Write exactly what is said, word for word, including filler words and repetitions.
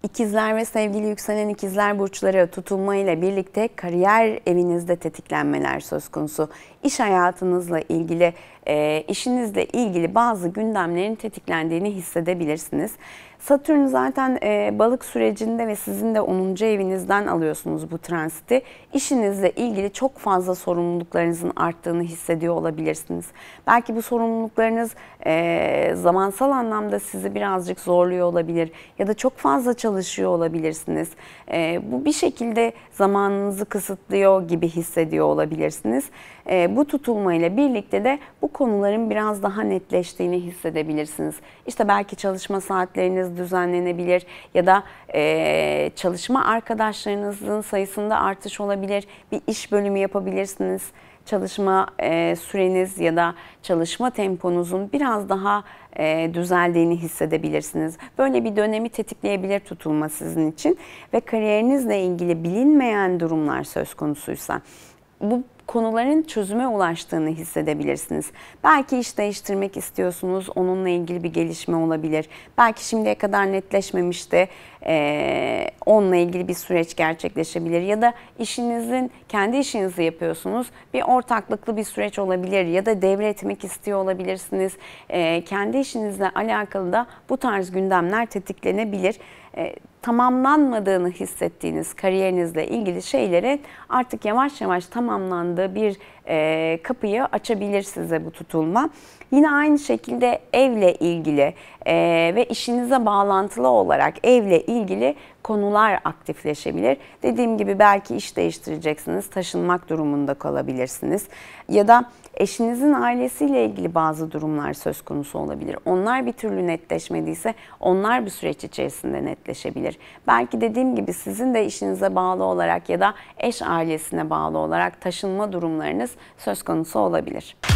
İkizler ve sevgili yükselen ikizler burçları tutulma ile birlikte kariyer evinizde tetiklenmeler söz konusu. İş hayatınızla ilgili, e, işinizle ilgili bazı gündemlerin tetiklendiğini hissedebilirsiniz. Satürn zaten e, balık sürecinde ve sizin de onuncu evinizden alıyorsunuz bu transiti. İşinizle ilgili çok fazla sorumluluklarınızın arttığını hissediyor olabilirsiniz. Belki bu sorumluluklarınız e, zamansal anlamda sizi birazcık zorluyor olabilir ya da çok fazla çalışıyor olabilirsiniz. E, bu bir şekilde zamanınızı kısıtlıyor gibi hissediyor olabilirsiniz. E, bu tutulmayla birlikte de bu konuların biraz daha netleştiğini hissedebilirsiniz. İşte belki çalışma saatleriniz düzenlenebilir ya da e, çalışma arkadaşlarınızın sayısında artış olabilir. Bir iş bölümü yapabilirsiniz. Çalışma e, süreniz ya da çalışma temponuzun biraz daha e, düzeldiğini hissedebilirsiniz. Böyle bir dönemi tetikleyebilir tutulma sizin için ve kariyerinizle ilgili bilinmeyen durumlar söz konusuysa bu konuların çözüme ulaştığını hissedebilirsiniz. Belki iş değiştirmek istiyorsunuz, onunla ilgili bir gelişme olabilir. Belki şimdiye kadar netleşmemişti, e, onunla ilgili bir süreç gerçekleşebilir. Ya da işinizin, kendi işinizi yapıyorsunuz, bir ortaklıklı bir süreç olabilir ya da devretmek istiyor olabilirsiniz. E, kendi işinizle alakalı da bu tarz gündemler tetiklenebilir. E, tamamlanmadığını hissettiğiniz kariyerinizle ilgili şeylere artık yavaş yavaş tamamlandığı bir e, kapıyı açabilir size bu tutulma. Yine aynı şekilde evle ilgili e, ve işinize bağlantılı olarak evle ilgili konular aktifleşebilir. Dediğim gibi belki iş değiştireceksiniz, taşınmak durumunda kalabilirsiniz ya da eşinizin ailesiyle ilgili bazı durumlar söz konusu olabilir. Onlar bir türlü netleşmediyse onlar bir süreç içerisinde netleşebilir. Belki dediğim gibi sizin de işinize bağlı olarak ya da eş ailesine bağlı olarak taşınma durumlarınız söz konusu olabilir.